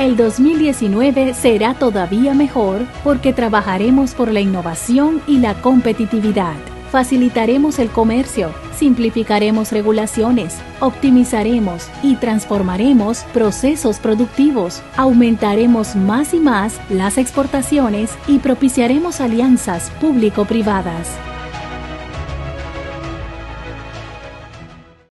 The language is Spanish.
El 2019 será todavía mejor porque trabajaremos por la innovación y la competitividad. Facilitaremos el comercio, simplificaremos regulaciones, optimizaremos y transformaremos procesos productivos, aumentaremos más y más las exportaciones y propiciaremos alianzas público-privadas.